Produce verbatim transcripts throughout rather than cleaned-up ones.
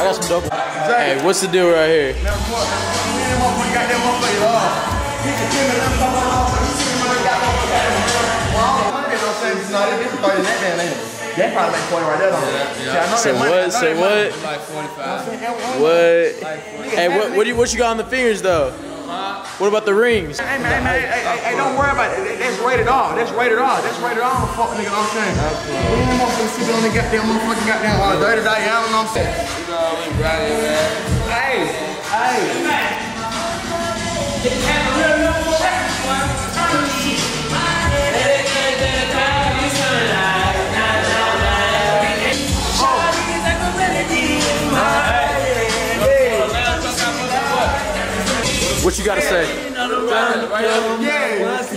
got some dope. Hey, what's the deal right here? That probably like forty right there. Yeah, yeah. Say what? Say what? Like forty-five. What? Hey, what? What do you? What you got on the fingers though? What about the rings? Hey man, hey, hey, hey, hey, don't worry about it. That's rated R. That's rated R. That's rated R. Fuck nigga, know what I'm saying? We ain't motherfucking sit on the goddamn motherfucking goddamn uh, dirty Diana, know what I'm saying? You know, we riding, man. Hey, hey. What you gotta say? Yeah. Yeah.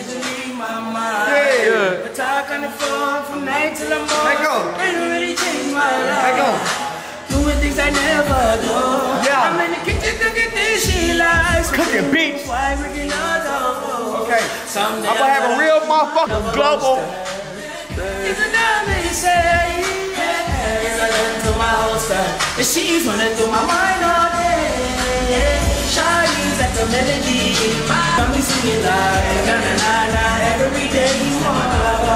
Talk on the phone from night till the morning. Let go. Ain't really changed my life. Let go. Doing things I never do. Yeah. I'm in the kitchen cooking this she likes. Cooking beats. Why we can Okay. I'm gonna have a real motherfucking global. It's a dumb they say. I learned to my whole style. And she's running through my mind all day. Shawty's like a melody. Got me singing like na na na na every day you want.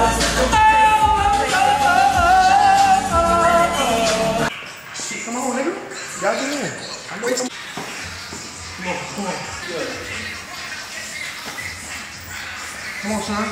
Come on, nigga. Y'all get in. I'm waiting. Come on, come on. Good. Come on, son.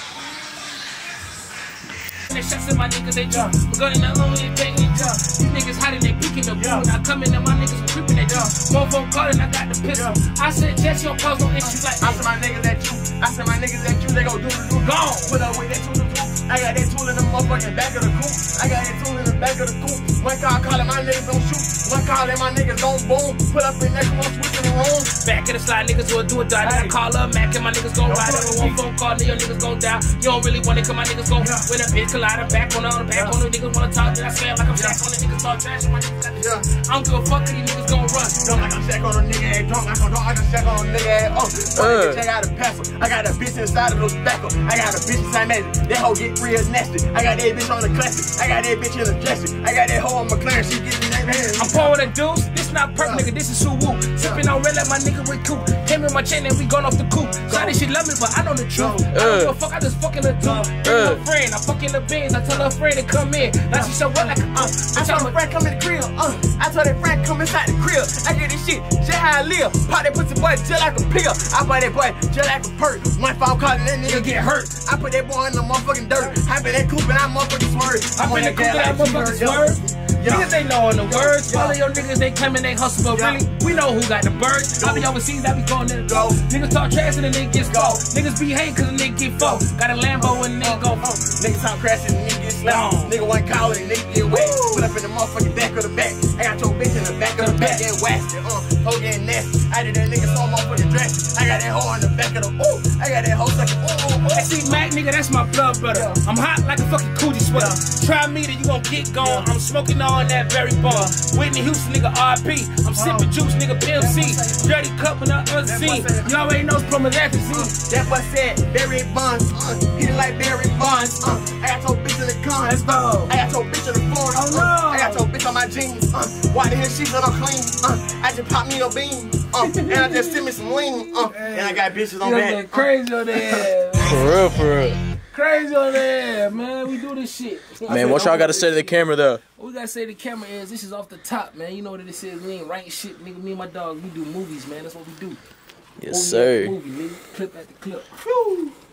Shots in my niggas, they jump. We're going to alone and bang and jump. These niggas hiding, they peeking the boom. When I come in, and my niggas were creeping, they jump. One phone calling, I got the pistol. I said, Jets, you don't cause no issues like I said my niggas at you. I said my niggas at you, they gon' do the do. Gone. Put up with that tool and tool. I got that tool in the motherfucking back of the coupe. I got that tool in the back of the coupe. One car calling, my niggas don't shoot. One car and my niggas don't boom. Put up in there, come on, switch in the room. back in the slide, niggas will do it die. Then I call up Mac and my niggas gon' ride. Over one phone call, then your niggas gon' die. You don't really want it, cause my niggas gon' when a bitch collide. I'm back on the other back on the niggas wanna talk. Then I slam like I'm Shaq on the niggas talk trash. My niggas got the I don't give a fuck, these niggas gon' run. Don't like I'm Shaq on a nigga ass drunk. Like I'm drunk, I can Shaq on a nigga ass up. Uh. Check out the pencil. I got a bitch inside of those backer. I got a bitch inside magic. That hoe get real nasty. I got that bitch on the classic. I got that bitch in the dressing. I got that hoe on McLaren. She getting that hand. I'm pouring the deuce. This not perk, nigga. This is Suwoo. Sipping on red like my nigga with coupe. Came in my chain and we gone off the coupe. Shawty, she love me, but I know the truth. I don't give a fuck. I just fucking the dude. Bring her friend. I fucking the beans. I tell her friend to come in. Now she so what like a uh. I told her friend come in the crib. Uh. I told her friend come inside the crib. I get this shit. Just how I live. Pop that pussy boy just like a pill. I buy that boy just like a perk. One phone call and that nigga get hurt. I put that boy in the motherfucking dirt. I been that coupe and I motherfucking swerve. I been that coupe and I motherfucking swerve. Niggas they know on the words. All of your niggas they claiming they hustle, but really we know who got the birds. I be overseas, I be going in the go. Niggas talk trash and then they get slow. Niggas be hate cause the nigga get fucked. Got a Lambo and nigga go. Niggas talk crash and nigga get slow. Nigga one call and nigga get wet. Put up in the motherfucking back of the back. I got your bitch in the back of the back and waxed it. Uh, hoe getting nasty. I did that nigga so motherfucking dress. I got that hoe on the back of the ooh. I got that hoe sucking ooh ooh ooh. I see Mac nigga, that's my blood brother. I'm hot like a fucking coochie sweater. Try me, then you gon' get gone. I'm smoking on that very bar. Whitney Houston, nigga, R P. I'm sipping juice, nigga, P M C. Dirty cup in the unseen. You already know from his accuracy. That boy said, Barry Bonds. Uh, he like Barry Bonds. Uh, I got your bitch in the car. Let's go. I got your bitch in the phone. Oh no. Uh, I got your bitch on my jeans. Uh, why the hell she gonna clean? Uh, I just pop me a bean. Uh, and I just send me some lean. Uh, and I got bitches on that. Uh. Crazy on there. For real, for real. Crazy on there, man. We do this shit. Man, what y'all got to say to the camera, though? What we got to say to the camera is this is off the top, man. You know what this is. We ain't writing shit, nigga. Me and my dog, we do movies, man. That's what we do. Yes, movie sir. Movie, nigga. Clip at the clip. Whew.